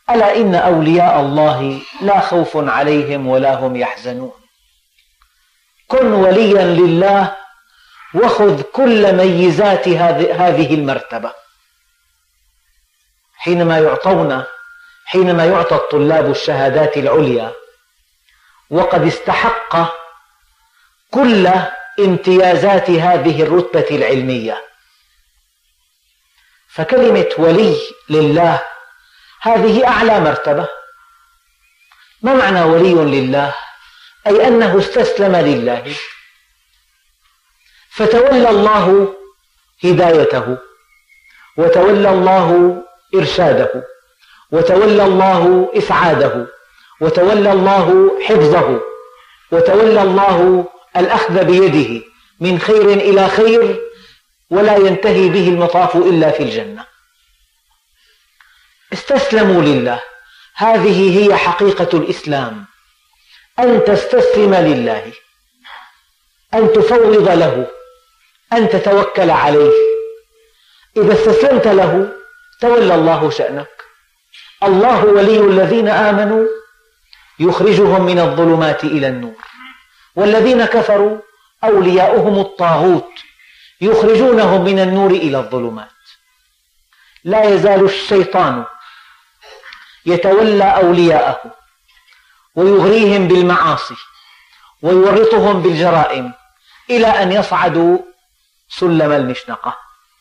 ألا إن أولياء الله لا خوف عليهم ولا هم يحزنون. كن وليا لله وخذ كل ميزات هذه المرتبة. حينما يعطى الطلاب الشهادات العليا وقد استحق كل امتيازات هذه الرتبة العلمية، فكلمة ولي لله هذه أعلى مرتبة. ما معنى ولي لله؟ أي أنه استسلم لله، فتولى الله هدايته، وتولى الله إرشاده، وتولى الله إسعاده، وتولى الله حفظه، وتولى الله الأخذ بيده من خير إلى خير، ولا ينتهي به المطاف إلا في الجنة. استسلموا لله. هذه هي حقيقة الإسلام، أن تستسلم لله، أن تفوض له، أن تتوكل عليه. إذا استسلمت له تولى الله شأنك. الله ولي الذين آمنوا يخرجهم من الظلمات إلى النور، والذين كفروا أولياؤهم الطاغوت يخرجونهم من النور إلى الظلمات. لا يزال الشيطان يتولى أولياءه ويغريهم بالمعاصي ويورطهم بالجرائم إلى أن يصعدوا سلم المشنقة.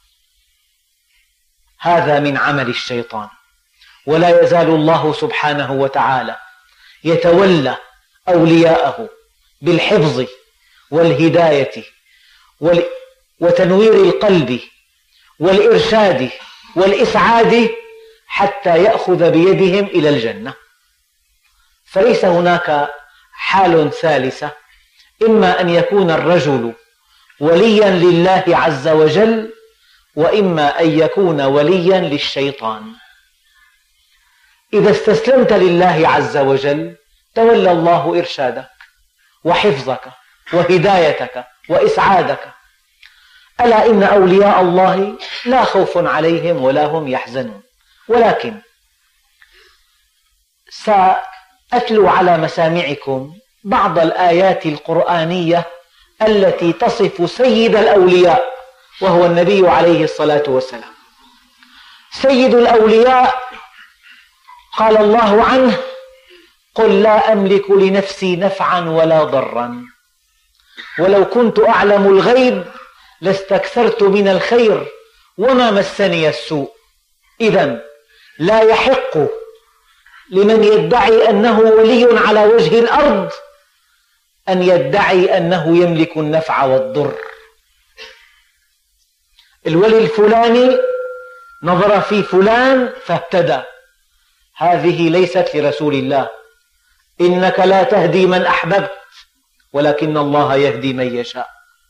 هذا من عمل الشيطان. ولا يزال الله سبحانه وتعالى يتولى أولياءه بالحفظ والهداية وتنوير القلب والإرشاد والإسعاد حتى يأخذ بيدهم إلى الجنة. فليس هناك حال ثالثة، إما أن يكون الرجل وليا لله عز وجل، وإما أن يكون وليا للشيطان. إذا استسلمت لله عز وجل تولى الله إرشادك وحفظك وهدايتك وإسعادك. ألا إن أولياء الله لا خوف عليهم ولا هم يحزنون. ولكن سأتلو على مسامعكم بعض الآيات القرآنية التي تصف سيد الأولياء وهو النبي عليه الصلاة والسلام. سيد الأولياء قال الله عنه: قل لا أملك لنفسي نفعا ولا ضرا ولو كنت أعلم الغيب لاستكثرت من الخير وما مسني السوء. إذن لا يحق لمن يدعي أنه ولي على وجه الأرض أن يدعي أنه يملك النفع والضر. الولي الفلاني نظر في فلان فاهتدى، هذه ليست لرسول الله. إنك لا تهدي من أحببت ولكن الله يهدي من يشاء.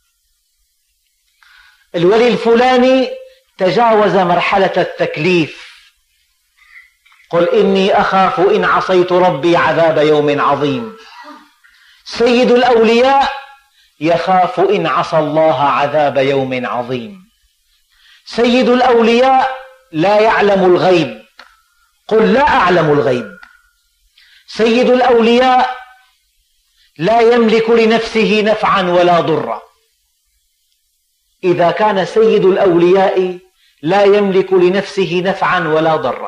الولي الفلاني تجاوز مرحلة التكليف. قل إني أخاف إن عصيت ربي عذاب يوم عظيم. سيد الأولياء يخاف إن عصى الله عذاب يوم عظيم. سيد الأولياء لا يعلم الغيب. قل لا أعلم الغيب. سيد الأولياء لا يملك لنفسه نفعا ولا ضرا. إذا كان سيد الأولياء لا يملك لنفسه نفعا ولا ضرا،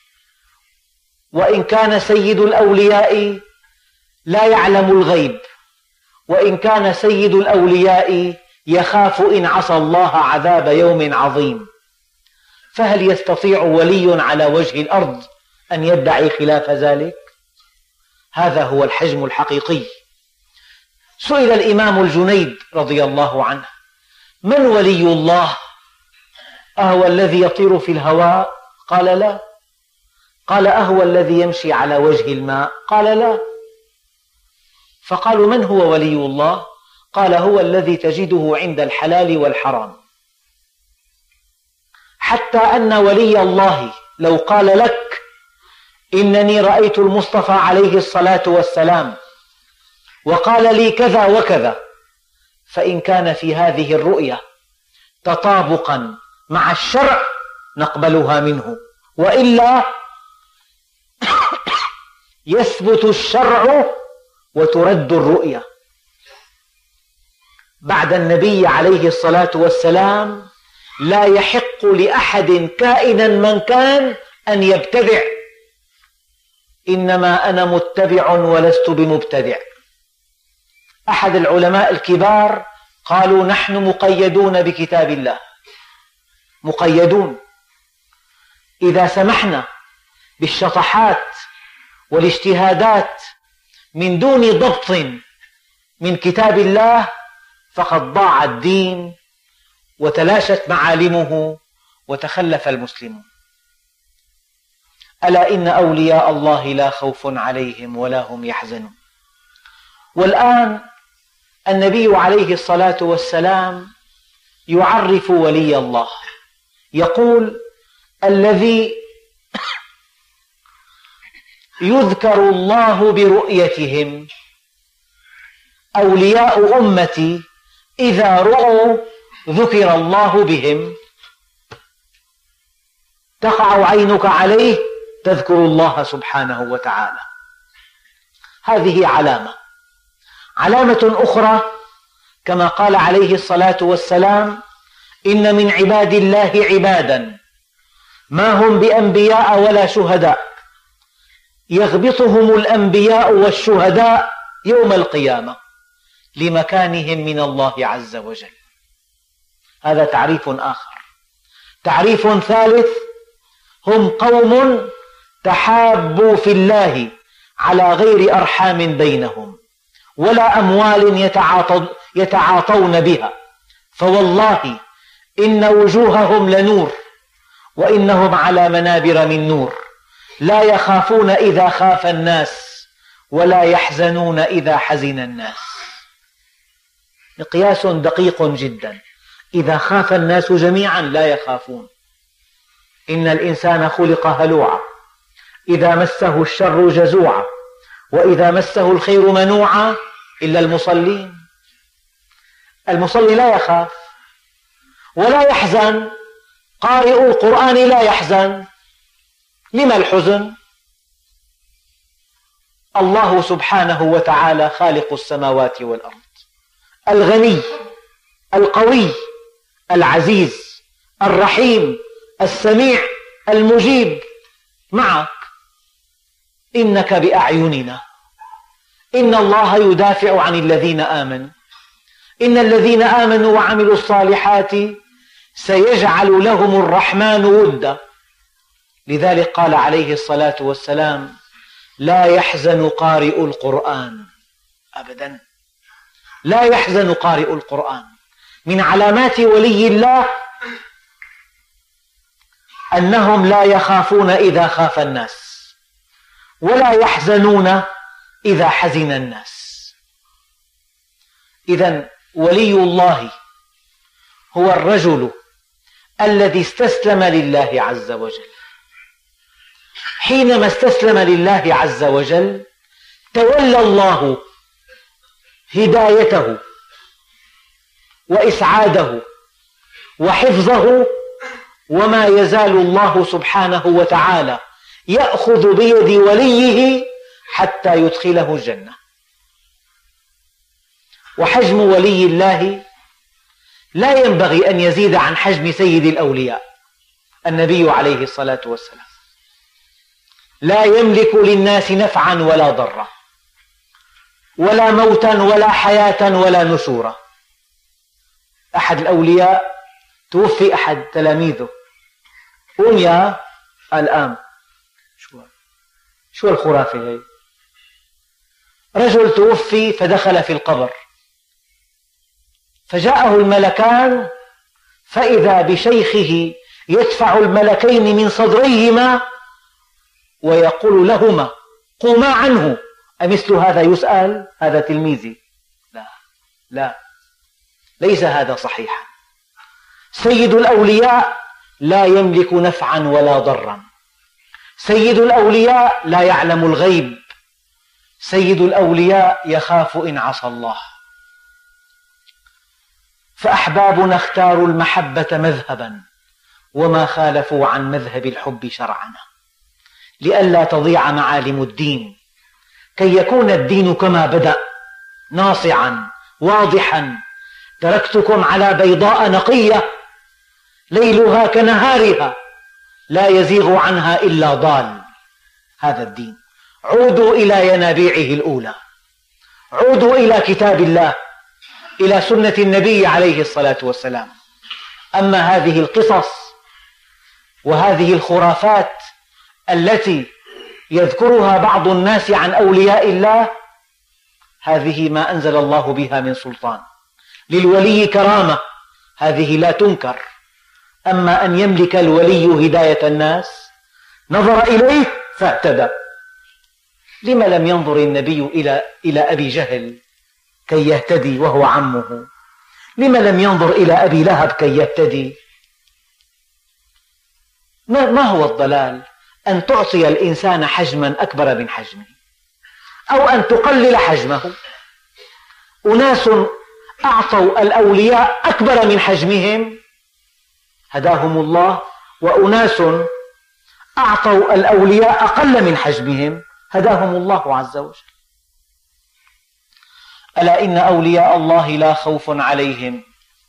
وإن كان سيد الأولياء لا يعلم الغيب، وإن كان سيد الأولياء يخاف إن عصى الله عذاب يوم عظيم، فهل يستطيع ولي على وجه الأرض أن يدعي خلاف ذلك؟ هذا هو الحجم الحقيقي. سئل الإمام الجنيد رضي الله عنه: من ولي الله؟ أهو الذي يطير في الهواء؟ قال لا. قال أهو الذي يمشي على وجه الماء؟ قال لا. فقالوا: من هو ولي الله؟ قال: هو الذي تجده عند الحلال والحرام. حتى أن ولي الله لو قال لك: إنني رأيت المصطفى عليه الصلاة والسلام وقال لي كذا وكذا، فإن كان في هذه الرؤية تطابقا مع الشرع نقبلها منه، وإلا يثبت الشرع وترد الرؤية. بعد النبي عليه الصلاة والسلام لا يحق لأحد كائنا من كان أن يبتدع، إنما أنا متبع ولست بمبتدع. أحد العلماء الكبار قالوا: نحن مقيدون بكتاب الله، مقيدون. إذا سمحنا بالشطحات والاجتهادات من دون ضبط من كتاب الله فقد ضاع الدين وتلاشت معالمه وتخلف المسلمون. ألا إن أولياء الله لا خوف عليهم ولا هم يحزنون. والآن النبي عليه الصلاة والسلام يعرف ولي الله، يقول: الذي يذكر الله برؤيتهم أولياء أمتي إذا رؤوا ذكر الله بهم، تقع عينك عليه تذكر الله سبحانه وتعالى. هذه علامة أخرى كما قال عليه الصلاة والسلام: إن من عباد الله عبادا ما هم بأنبياء ولا شهداء يغبطهم الأنبياء والشهداء يوم القيامة لمكانهم من الله عز وجل. هذا تعريف آخر. تعريف ثالث: هم قوم تحابوا في الله على غير أرحام بينهم ولا أموال يتعاطون بها، فوالله إن وجوههم لنور وإنهم على منابر من نور، لا يخافون إذا خاف الناس ولا يحزنون إذا حزن الناس. مقياس دقيق جدا. إذا خاف الناس جميعا لا يخافون. إن الإنسان خلق هلوعا إذا مسه الشر جزوعا وإذا مسه الخير منوعا إلا المصلين. المصلي لا يخاف ولا يحزن. قارئ القرآن لا يحزن. لما الحزن؟ الله سبحانه وتعالى خالق السماوات والأرض، الغني القوي العزيز الرحيم السميع المجيب معك. إنك بأعيننا. إن الله يدافع عن الذين آمنوا. إن الذين آمنوا وعملوا الصالحات سيجعل لهم الرحمن ودا. لذلك قال عليه الصلاة والسلام: لا يحزن قارئ القرآن أبدا. لا يحزن قارئ القرآن. من علامات ولي الله أنهم لا يخافون إذا خاف الناس ولا يحزنون إذا حزن الناس. إذن ولي الله هو الرجل الذي استسلم لله عز وجل. حينما استسلم لله عز وجل تولى الله هدايته وإسعاده وحفظه، وما يزال الله سبحانه وتعالى يأخذ بيد وليه حتى يدخله الجنة. وحجم ولي الله لا ينبغي أن يزيد عن حجم سيد الأولياء النبي عليه الصلاة والسلام. لا يملك للناس نفعا ولا ضرا ولا موتا ولا حياة ولا نشورا. أحد الأولياء توفي أحد تلاميذه. قوم يا الآن. شو الخرافة هي؟ رجل توفي فدخل في القبر، فجاءه الملكان فإذا بشيخه يدفع الملكين من صدريهما ويقول لهما: قوما عنه. أمثل هذا يسأل؟ هذا تلميذي. لا، ليس هذا صحيحا. سيد الأولياء لا يملك نفعا ولا ضرا. سيد الأولياء لا يعلم الغيب. سيد الأولياء يخاف إن عصى الله. فأحبابنا اختاروا المحبة مذهبا وما خالفوا عن مذهب الحب شرعنا، لئلا تضيع معالم الدين كي يكون الدين كما بدأ ناصعا واضحا: تركتكم على بيضاء نقية ليلها كنهارها لا يزيغ عنها إلا ضال. هذا الدين. عودوا إلى ينابيعه الأولى، عودوا إلى كتاب الله، إلى سنة النبي عليه الصلاة والسلام. أما هذه القصص وهذه الخرافات التي يذكرها بعض الناس عن أولياء الله، هذه ما أنزل الله بها من سلطان. للولي كرامة، هذه لا تنكر. أما أن يملك الولي هداية الناس، نظر إليه فاهتدى. لم لم ينظر النبي إلى أبي جهل كي يهتدي وهو عمه؟ لم لم ينظر إلى أبي لهب كي يهتدي؟ ما هو الضلال؟ أن تعطي الإنسان حجما أكبر من حجمه، أو أن تقلل حجمه. أناس أعطوا الأولياء أكبر من حجمهم هداهم الله، وأناس أعطوا الأولياء أقل من حجمهم هداهم الله عز وجل. ألا إن أولياء الله لا خوف عليهم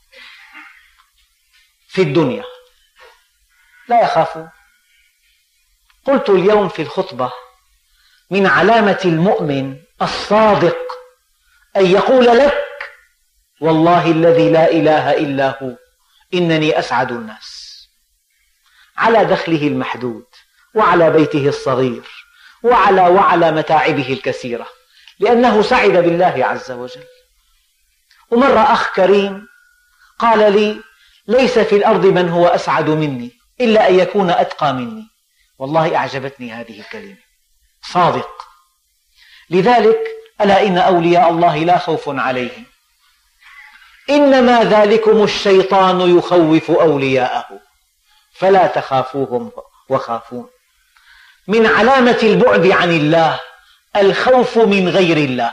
في الدنيا، لا يخافون. قلت اليوم في الخطبة: من علامة المؤمن الصادق أن يقول لك: والله الذي لا إله إلا هو إنني أسعد الناس، على دخله المحدود، وعلى بيته الصغير، وعلى متاعبه الكثيرة، لأنه سعد بالله عز وجل. ومرة أخ كريم قال لي: ليس في الأرض من هو أسعد مني إلا أن يكون أتقى مني. والله أعجبتني هذه الكلمة، صادق. لذلك ألا إن أولياء الله لا خوف عليهم، إنما ذلكم الشيطان يخوف أولياءه فلا تخافوهم وخافون. من علامة البعد عن الله الخوف من غير الله،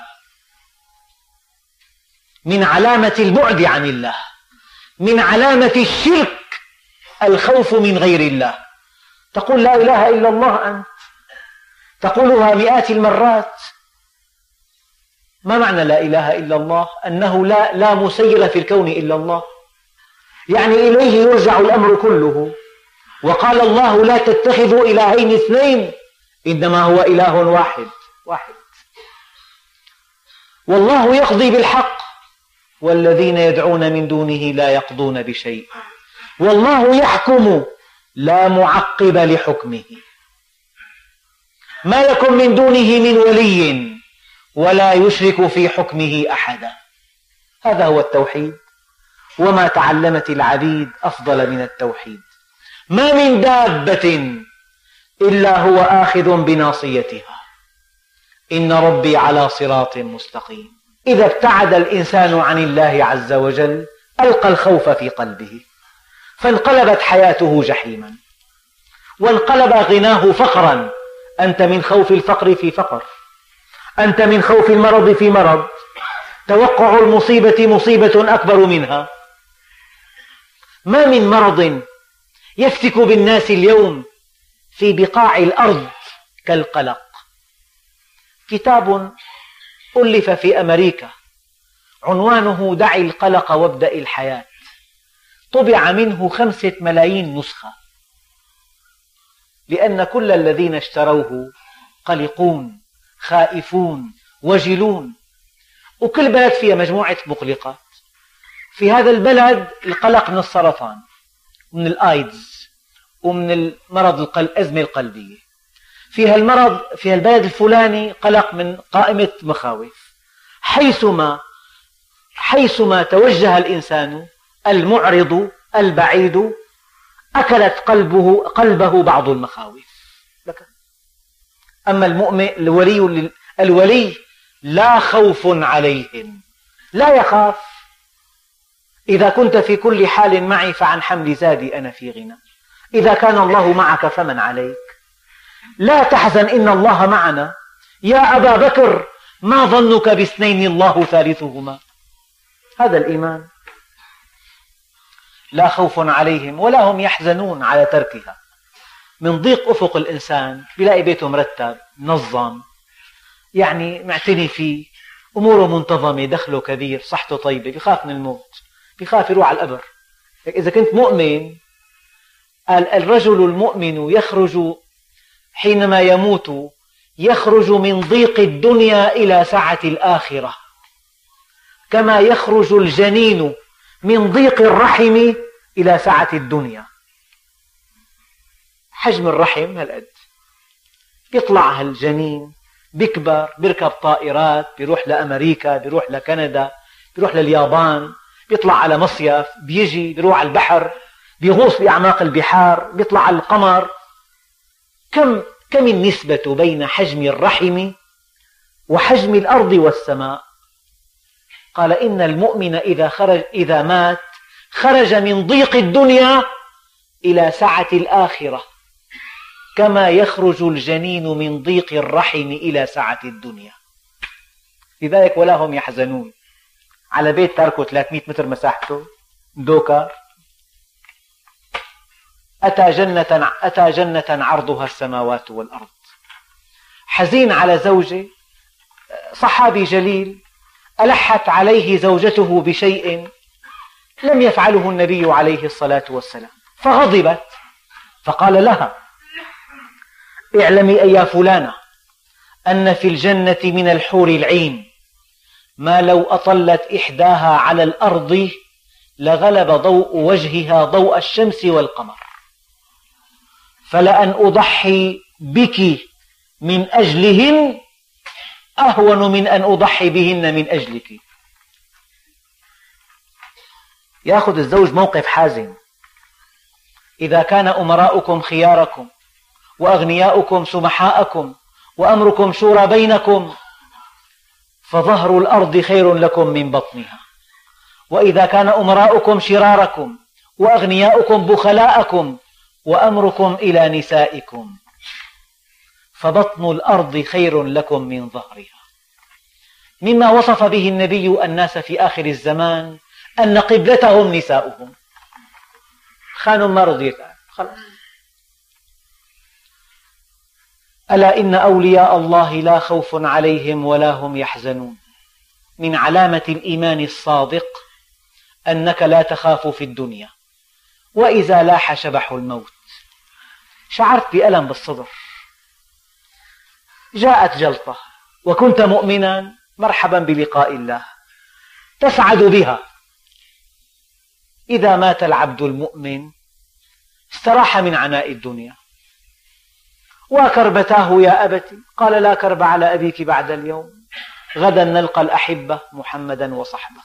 من علامة البعد عن الله، من علامة الشرك الخوف من غير الله. تقول لا إله إلا الله، أنت تقولها مئات المرات. ما معنى لا إله إلا الله؟ أنه لا مسير في الكون إلا الله، يعني إليه يرجع الأمر كله. وقال الله: لا تتخذوا إلهين اثنين إنما هو إله واحد. والله يقضي بالحق والذين يدعون من دونه لا يقضون بشيء، والله يحكم لا معقب لحكمه، ما يكن من دونه من ولي ولا يشرك في حكمه أحدا. هذا هو التوحيد، وما تعلمت العبيد أفضل من التوحيد. ما من دابة إلا هو آخذ بناصيتها، إن ربي على صراط مستقيم. إذا ابتعد الإنسان عن الله عز وجل ألقى الخوف في قلبه، فانقلبت حياته جحيما، وانقلب غناه فقرا. أنت من خوف الفقر في فقر، أنت من خوف المرض في مرض، توقع المصيبة مصيبة أكبر منها. ما من مرض يفتك بالناس اليوم في بقاع الأرض كالقلق. كتاب ألف في أمريكا عنوانه دع القلق وابدأ الحياة، طبع منه 5 ملايين نسخة، لأن كل الذين اشتروه قلقون خائفون وجلون. وكل بلد فيها مجموعة مقلقات. في هذا البلد القلق من السرطان ومن الآيدز ومن المرض الأزمة القلبية. فيها البلد الفلاني قلق من قائمة مخاوف. حيثما توجه الإنسان المعرض البعيد أكلت قلبه بعض المخاوف. أما المؤمن الولي لا خوف عليهم، لا يخاف. إذا كنت في كل حال معي فعن حمل زادي أنا في غنى. إذا كان الله معك فمن عليك؟ لا تحزن إن الله معنا. يا أبا بكر ما ظنك باثنين الله ثالثهما؟ هذا الإيمان. لا خوف عليهم ولا هم يحزنون على تركها. من ضيق أفق الإنسان بيلاقي بيته مرتب منظم، يعني معتني فيه، أموره منتظمة، دخله كبير، صحته طيبة، بيخاف من الموت، بيخاف يروح على القبر. إذا كنت مؤمن، قال الرجل المؤمن يخرج حينما يموت، يخرج من ضيق الدنيا إلى سعة الآخرة، كما يخرج الجنين من ضيق الرحم إلى سعة الدنيا. حجم الرحم هالقد، يطلع هالجنين، بيكبر، بيركب طائرات، بيروح لأمريكا، بيروح لكندا، بيروح لليابان، بيطلع على مصيف، بيجي بيروح على البحر، بيغوص في أعماق البحار، بيطلع على القمر. كم النسبة بين حجم الرحم وحجم الأرض والسماء؟ قال إن المؤمن إذا مات خرج من ضيق الدنيا إلى سعة الآخرة، كما يخرج الجنين من ضيق الرحم إلى سعة الدنيا. لذلك ولا هم يحزنون على بيت تركه 300 متر مساحته، دوكر، أتى جنة عرضها السماوات والأرض. حزين على زوجه، صحابي جليل، ألحت عليه زوجته بشيء لم يفعله النبي عليه الصلاة والسلام، فغضبت، فقال لها: اعلمي أيا فلانة أن في الجنة من الحور العين ما لو أطلت إحداها على الأرض لغلب ضوء وجهها ضوء الشمس والقمر، فلأن أضحي بك من أجلهن أهون من أن أضحي بهن من أجلك. يأخذ الزوج موقف حازم. إذا كان أمراؤكم خياركم وأغنياؤكم سمحاءكم وأمركم شورى بينكم فظهر الأرض خير لكم من بطنها، وإذا كان أمراؤكم شراركم وأغنياؤكم بخلاءكم وأمركم إلى نسائكم فبطن الأرض خير لكم من ظهرها. مما وصف به النبي الناس في آخر الزمان أن قبلتهم نساؤهم. خانوا ما رضيت، خلاص. ألا إن أولياء الله لا خوف عليهم ولا هم يحزنون. من علامة الإيمان الصادق أنك لا تخاف في الدنيا، وإذا لاح شبح الموت. شعرت بألم بالصدر، جاءت جلطة وكنت مؤمنا، مرحبا بلقاء الله، تسعد بها. إذا مات العبد المؤمن استراح من عناء الدنيا. وكربتاه يا أبت، قال: لا كرب على أبيك بعد اليوم، غدا نلقى الأحبة محمدا وصحبه.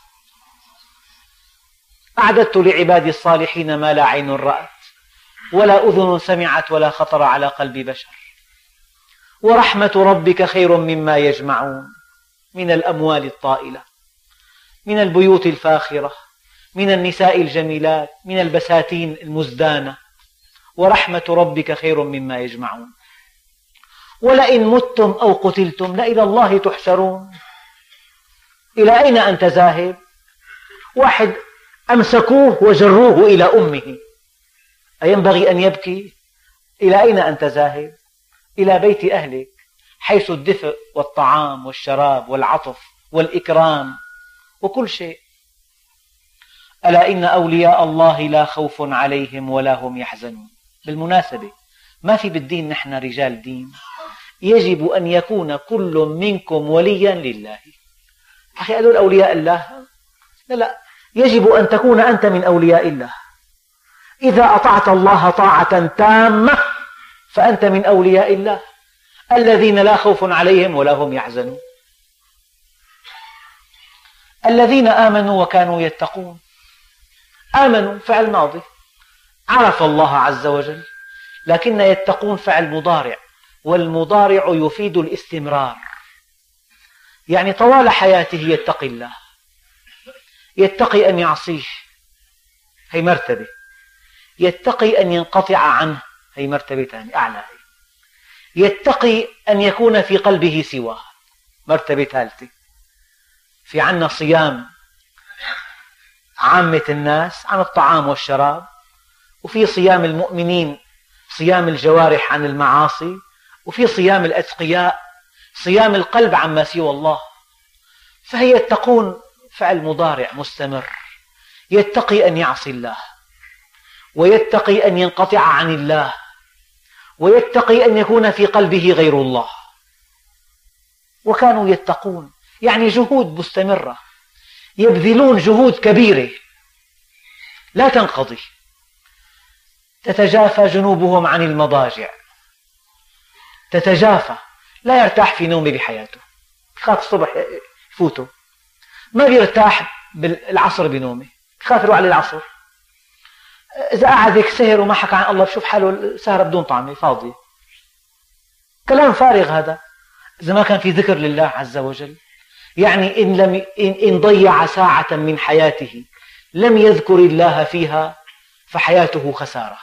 أعددت لعبادي الصالحين ما لا عين رأت ولا أذن سمعت ولا خطر على قلب بشر. ورحمة ربك خير مما يجمعون، من الأموال الطائلة، من البيوت الفاخرة، من النساء الجميلات، من البساتين المزدانة. ورحمة ربك خير مما يجمعون. ولئن متم أو قتلتم لإلى الله تحشرون. إلى أين أنت ذاهب؟ واحد أمسكوه وجروه إلى أمه، أينبغي أن يبكي؟ إلى أين أنت ذاهب؟ إلى بيت أهلك، حيث الدفء والطعام والشراب والعطف والإكرام وكل شيء. ألا إن أولياء الله لا خوف عليهم ولا هم يحزنون. بالمناسبة، ما في بالدين نحن رجال دين، يجب أن يكون كل منكم وليا لله. أخي قالوا الأولياء الله، لا، يجب أن تكون أنت من أولياء الله. إذا أطعت الله طاعة تامة فأنت من أولياء الله الذين لا خوف عليهم ولا هم يحزنون. الذين آمنوا وكانوا يتقون. آمنوا فعل ماضي، عرف الله عز وجل، لكن يتقون فعل مضارع، والمضارع يفيد الاستمرار. يعني طوال حياته يتقي الله، يتقي أن يعصيه، هي مرتبة. يتقي أن ينقطع عنه، هي مرتبة ثانية أعلى. يتقي أن يكون في قلبه سواه، مرتبة ثالثة. في عنا صيام عامة الناس عن الطعام والشراب، وفي صيام المؤمنين صيام الجوارح عن المعاصي، وفي صيام الأتقياء صيام القلب عما سوى الله. فهي يتقون فعل مضارع مستمر، يتقي أن يعصي الله، ويتقي أن ينقطع عن الله، ويتقي أن يكون في قلبه غير الله. وكانوا يتقون، يعني جهود مستمرة، يبذلون جهود كبيرة لا تنقضي. تتجافى جنوبهم عن المضاجع، تتجافى، لا يرتاح في نومه بحياته، يخاف الصبح يفوته، ما بيرتاح بالعصر بنومه، يخاف يروح على العصر. إذا قعد هيك سهر وما حكى عن الله بشوف حاله سهرة بدون طعمة فاضية، كلام فارغ هذا إذا ما كان في ذكر لله عز وجل. يعني إن ضيع ساعة من حياته لم يذكر الله فيها فحياته خسارة.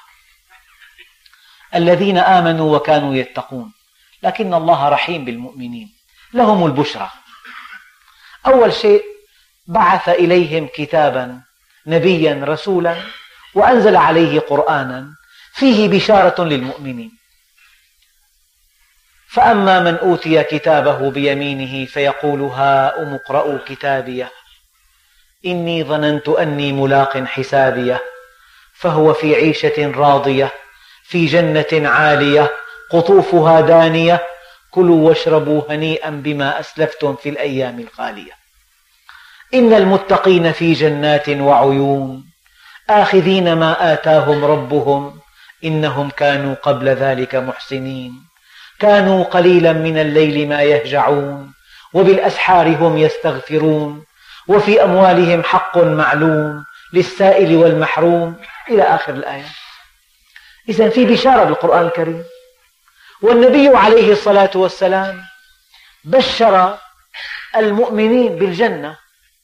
الذين آمنوا وكانوا يتقون، لكن الله رحيم بالمؤمنين، لهم البشرى. أول شيء بعث إليهم كتابا نبيا رسولا وأنزل عليه قرآنا فيه بشارة للمؤمنين. فأما من أوتي كتابه بيمينه فيقول هاؤم اقرءوا كتابيه إني ظننت أني ملاق حسابيه فهو في عيشة راضية في جنة عالية قطوفها دانية كلوا واشربوا هنيئا بما أسلفتم في الأيام الخالية إن المتقين في جنات وعيون آخذين ما آتاهم ربهم إنهم كانوا قبل ذلك محسنين كانوا قليلا من الليل ما يهجعون وبالأسحار هم يستغفرون وفي أموالهم حق معلوم للسائل والمحروم إلى آخر الآية. إذن في بشارة بالقرآن الكريم. والنبي عليه الصلاة والسلام بشر المؤمنين بالجنة،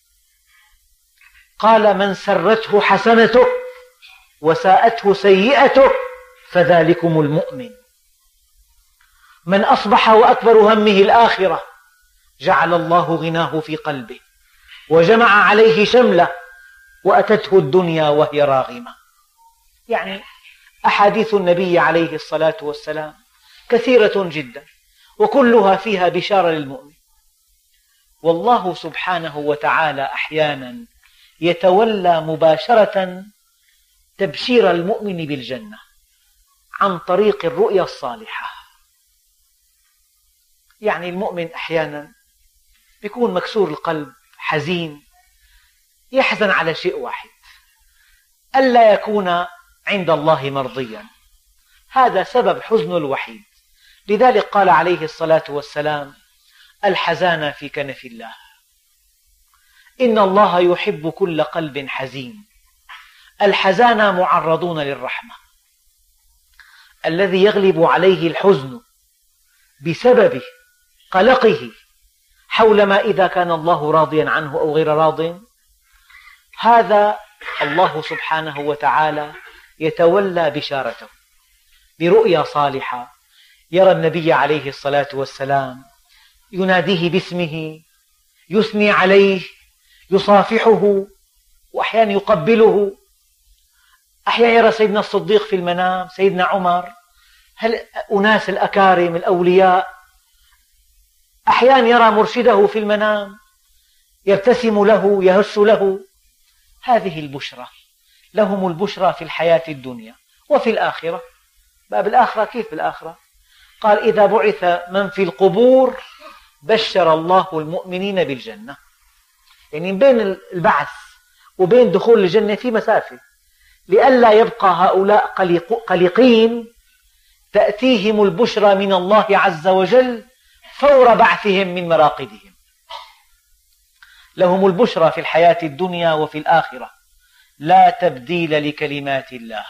قال من سرته حسنته وساءته سيئته فذلكم المؤمن. من أصبح وأكبر همه الآخرة جعل الله غناه في قلبه وجمع عليه شمله وأتته الدنيا وهي راغمة. يعني أحاديث النبي عليه الصلاة والسلام كثيرة جدا وكلها فيها بشارة للمؤمن. والله سبحانه وتعالى أحيانا يتولى مباشرة تبشير المؤمن بالجنة عن طريق الرؤيا الصالحة. يعني المؤمن أحيانا يكون مكسور القلب حزين، يحزن على شيء واحد، ألا يكون عند الله مرضيا، هذا سبب حزنه الوحيد. لذلك قال عليه الصلاة والسلام الحزان في كنف الله، إن الله يحب كل قلب حزين. الحزان معرضون للرحمة. الذي يغلب عليه الحزن بسبب قلقه حول ما إذا كان الله راضيا عنه أو غير راضٍ، هذا الله سبحانه وتعالى يتولى بشارته برؤيا صالحة. يرى النبي عليه الصلاة والسلام يناديه باسمه، يثني عليه، يصافحه، وأحيانا يقبله. أحيانا يرى سيدنا الصديق في المنام، سيدنا عمر، أناس الأكارم الأولياء. أحيانا يرى مرشده في المنام يبتسم له، يهش له. هذه البشرى، لهم البشرى في الحياة الدنيا وفي الآخرة. باب الآخرة كيف بالآخرة؟ قال إذا بعث من في القبور بشر الله المؤمنين بالجنة. يعني بين البعث وبين دخول الجنة في مسافة، لئلا يبقى هؤلاء قلقين تأتيهم البشرى من الله عز وجل فور بعثهم من مراقدهم. لهم البشرى في الحياة الدنيا وفي الآخرة لا تبديل لكلمات الله.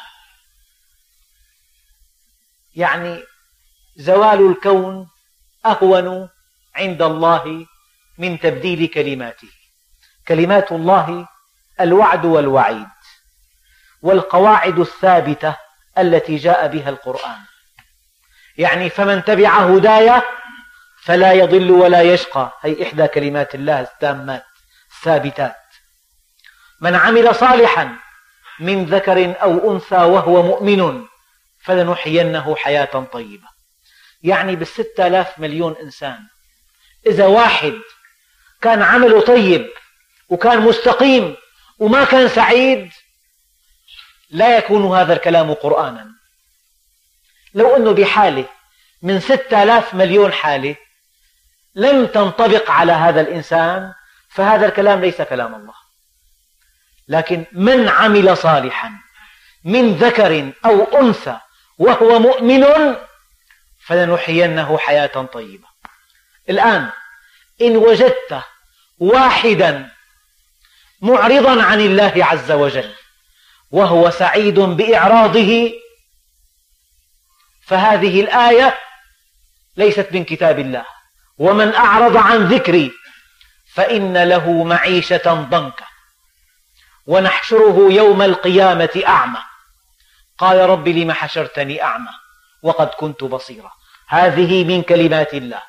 يعني زوال الكون أهون عند الله من تبديل كلماته. كلمات الله الوعد والوعيد والقواعد الثابتة التي جاء بها القرآن. يعني فمن تبع هدايا فلا يضل ولا يشقى، هي إحدى كلمات الله التامات الثابتات. من عمل صالحا من ذكر أو أنثى وهو مؤمن فلنحيينه حياة طيبة. يعني بال6,000 مليون إنسان إذا واحد كان عمله طيب وكان مستقيم وما كان سعيد لا يكون هذا الكلام قرآنا. لو أنه بحالة من 6000 مليون حالة لم تنطبق على هذا الإنسان فهذا الكلام ليس كلام الله. لكن من عمل صالحا من ذكر أو أنثى وهو مؤمن فلنحيينه حياة طيبة. الآن إن وجدت واحدا معرضا عن الله عز وجل وهو سعيد بإعراضه فهذه الآية ليست من كتاب الله. ومن أعرض عن ذكري فإن له معيشة ضنكا ونحشره يوم القيامة أعمى قال رب لم حشرتني أعمى وقد كنت بصيرا. هذه من كلمات الله.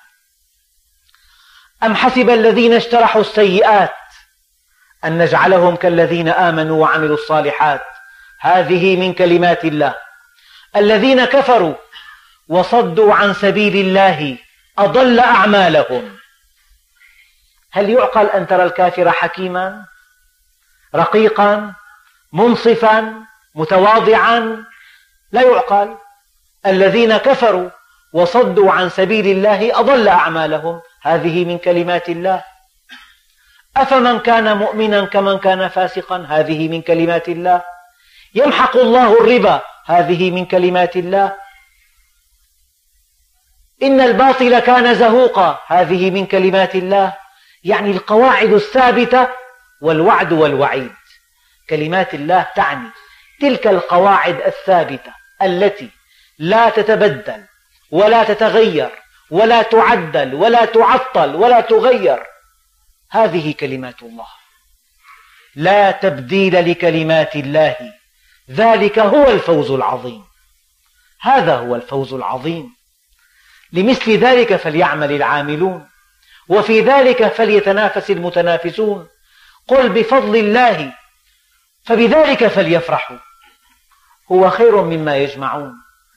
أم حسب الذين اجترحوا السيئات أن نجعلهم كالذين آمنوا وعملوا الصالحات. هذه من كلمات الله. الذين كفروا وصدوا عن سبيل الله أضل أعمالهم. هل يعقل أن ترى الكافر حكيما رقيقا منصفا متواضعا؟ لا يعقل. الذين كفروا وصدوا عن سبيل الله أضل أعمالهم. هذه من كلمات الله. أفمن كان مؤمنا كمن كان فاسقا. هذه من كلمات الله. يمحق الله الربا. هذه من كلمات الله. إن الباطل كان زهوقا. هذه من كلمات الله. يعني القواعد الثابتة والوعد والوعيد. كلمات الله تعني تلك القواعد الثابتة التي لا تتبدل ولا تتغير ولا تعدل ولا تعطل ولا تغير. هذه كلمات الله. لا تبديل لكلمات الله. ذلك هو الفوز العظيم. هذا هو الفوز العظيم. لمثل ذلك فليعمل العاملون وفي ذلك فليتنافس المتنافسون. قل بفضل الله فبذلك فليفرحوا هو خير مما يجمعون.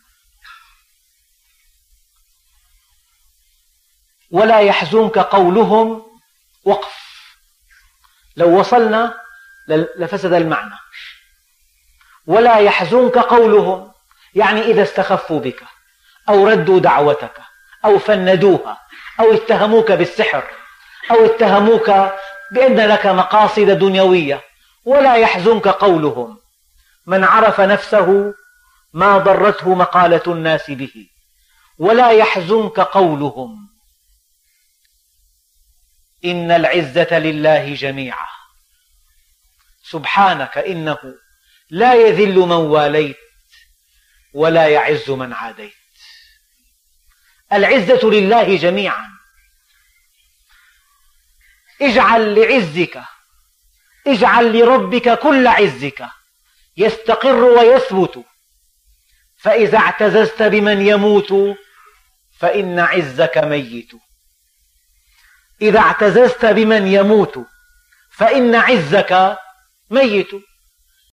ولا يحزنك قولهم. وقف. لو وصلنا لفسد المعنى. ولا يحزنك قولهم يعني إذا استخفوا بك أو ردوا دعوتك أو فندوها أو اتهموك بالسحر أو اتهموك بأن لك مقاصد دنيوية. ولا يحزنك قولهم. من عرف نفسه ما ضرته مقالة الناس به. ولا يحزنك قولهم. إن العزة لله جميعا. سبحانك إنه لا يذل من واليت ولا يعز من عاديت. العزة لله جميعا. اجعل لعزك اجعل لربك كل عزك يستقر ويثبت. فإذا اعتززت بمن يموت فإن عزك ميت. إذا اعتززت بمن يموت فإن عزك ميت.